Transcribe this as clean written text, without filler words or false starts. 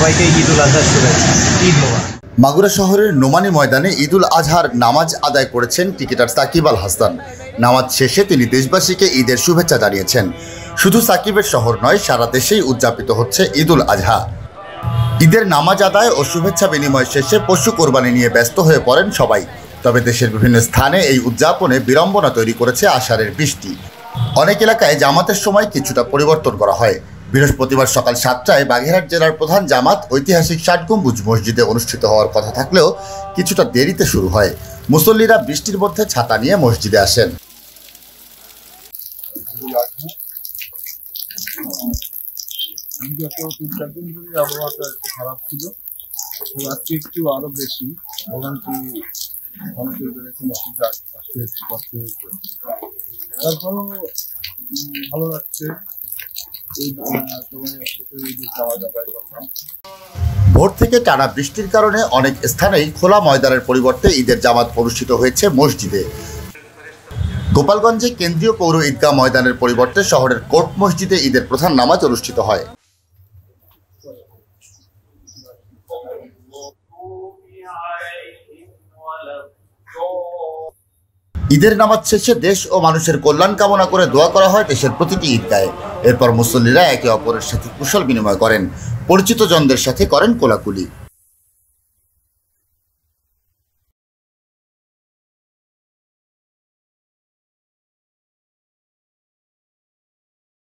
সবাইকে ঈদুল আজহার শুভেচ্ছা। ঈদ মোবারক। মাগুরা শহরের নোমানী ময়দানে ঈদুল আজহার নামাজ আদায় করেছেন ক্রিকেটার সাকিব আল হাসান। নামাজ শেষে তিনি দেশবাসীকে ঈদের শুভেচ্ছা জানিয়েছেন। শুধু সাকিবের শহর নয়, সারা দেশেই উদযাপিত হচ্ছে ঈদুল আজহা। ঈদের নামাজ আদায় ও শুভেচ্ছা বিনিময় শেষে পশু কোরবানি নিয়ে ব্যস্ত হয়ে পড়েন সবাই। তবে দেশের বিভিন্ন স্থানে এই উদযাপনে বিড়ম্বনা তৈরি করেছে আষাঢ়ের বৃষ্টি। অনেক এলাকায় জামাতের সময় কিছুটা পরিবর্তন করা হয়। বৃহস্পতিবার সকাল 7টায় বাগেরহাট জেলার প্রধান জামাত ঐতিহাসিক ৬০ গম্বুজ মসজিদে অনুষ্ঠিত হওয়ার কথা থাকলেও কিছুটা দেরিতে শুরু হয়। মুসল্লিরা বৃষ্টির মধ্যে ছাতা নিয়ে মসজিদে আসেন। বিগত ৩-৪ দিন ধরে আবহাওয়াটা খারাপ ছিল, আজকে একটু আরো বেশি ভোগান্তি অনেকের বেড়েছে, মসজিদে আসতে কষ্ট হয়েছে। তারপরও ভালো লাগছে। ভোর থেকে টানা বৃষ্টির কারণে অনেক স্থানেই খোলা ময়দানের পরিবর্তে ঈদের জামাত অনুষ্ঠিত হয়েছে মসজিদে। গোপালগঞ্জে কেন্দ্রীয় পৌর ঈদগাহ ময়দানের পরিবর্তে শহরের কোর্ট মসজিদে ঈদের প্রধান নামাজ অনুষ্ঠিত হয়। ঈদের নামাজ শেষে দেশ ও মানুষের কল্যাণ কামনা করে দোয়া করা হয় দেশের প্রতিটি ঈদগাহে। এরপর মুসল্লিরা একে অপরের সাথে কুশল বিনিময় করেন, পরিচিত জনদের সাথে করেন কোলাকুলি।